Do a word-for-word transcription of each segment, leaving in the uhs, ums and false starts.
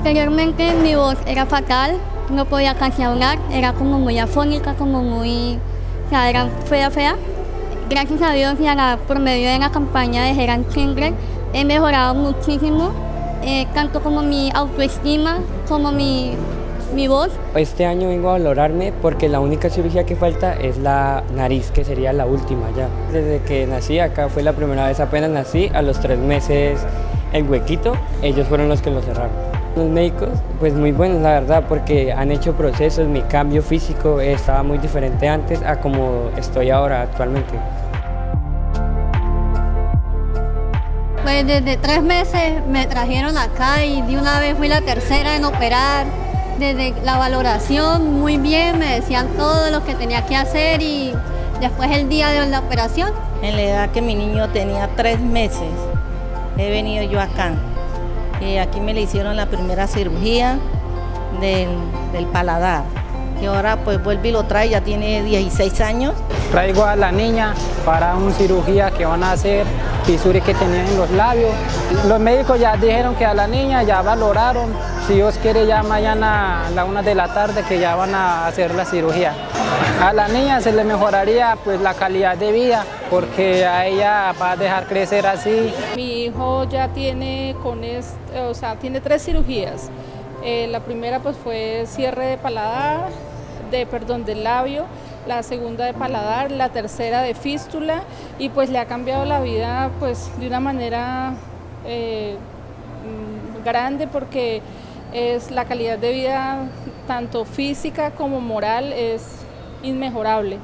Anteriormente mi voz era fatal, no podía casi hablar, era como muy afónica, como muy, o sea, era fea, fea. Gracias a Dios y a la, por medio de la campaña de Head and Children he mejorado muchísimo, eh, tanto como mi autoestima, como mi, mi voz. Este año vengo a valorarme porque la única cirugía que falta es la nariz, que sería la última ya. Desde que nací acá fue la primera vez, apenas nací, a los tres meses el huequito, ellos fueron los que lo cerraron. Los médicos, pues muy buenos la verdad, porque han hecho procesos, mi cambio físico estaba muy diferente antes a como estoy ahora actualmente. Pues desde tres meses me trajeron acá y de una vez fui la tercera en operar. Desde la valoración muy bien, me decían todo lo que tenía que hacer y después el día de la operación. En la edad que mi niño tenía tres meses, he venido yo acá. Y aquí me le hicieron la primera cirugía del, del paladar. Y ahora pues vuelve y lo trae, ya tiene dieciséis años. Traigo a la niña para una cirugía que van a hacer, fisuras que tenían en los labios. Los médicos ya dijeron que a la niña ya valoraron, si Dios quiere ya mañana a la una de la tarde que ya van a hacer la cirugía. A la niña se le mejoraría pues la calidad de vida porque a ella va a dejar crecer así. Mi hijo ya tiene, con este, o sea, tiene tres cirugías. Eh, la primera pues fue cierre de paladar, de, perdón, del labio, la segunda de paladar, la tercera de fístula y pues le ha cambiado la vida pues de una manera eh, grande porque es la calidad de vida tanto física como moral es inmejorable.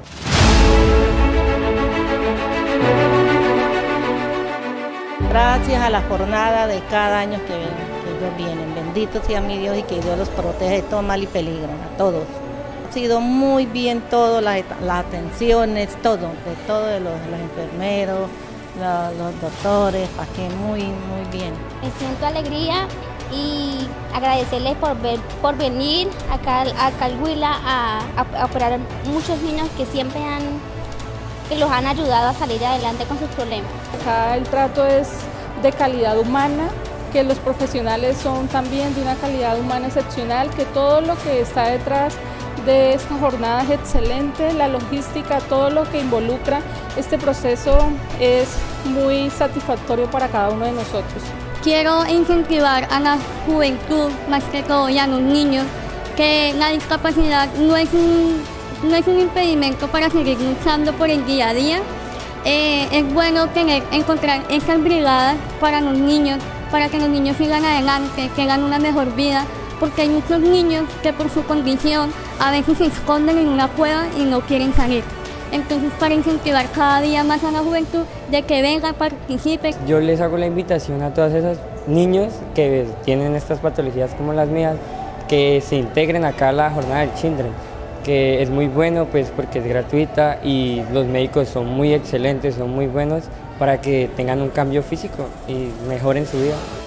Gracias a la jornada de cada año que, que ellos vienen. Bendito sea mi Dios y que Dios los protege de todo mal y peligro, a todos. Ha sido muy bien todo, las, las atenciones, todo, de todo, de los, los enfermeros, los, los doctores, para que muy, muy bien. Me siento alegría y agradecerles por, ver, por venir acá, acá al Huila a, a, a operar a muchos niños que siempre han, que los han ayudado a salir adelante con sus problemas. Acá el trato es de calidad humana, que los profesionales son también de una calidad humana excepcional, que todo lo que está detrás de esta jornada es excelente, la logística, todo lo que involucra este proceso es muy satisfactorio para cada uno de nosotros. Quiero incentivar a la juventud, más que todo, y a los niños, que la discapacidad no es un, no es un impedimento para seguir luchando por el día a día. Eh, es bueno tener, encontrar esas brigadas para los niños, para que los niños sigan adelante, tengan una mejor vida, porque hay muchos niños que por su condición a veces se esconden en una cueva y no quieren salir. Entonces, para incentivar cada día más a la juventud de que vengan, participen. Yo les hago la invitación a todos esos niños que tienen estas patologías como las mías, que se integren acá a la jornada del Children, que es muy bueno pues porque es gratuita y los médicos son muy excelentes, son muy buenos para que tengan un cambio físico y mejoren su vida.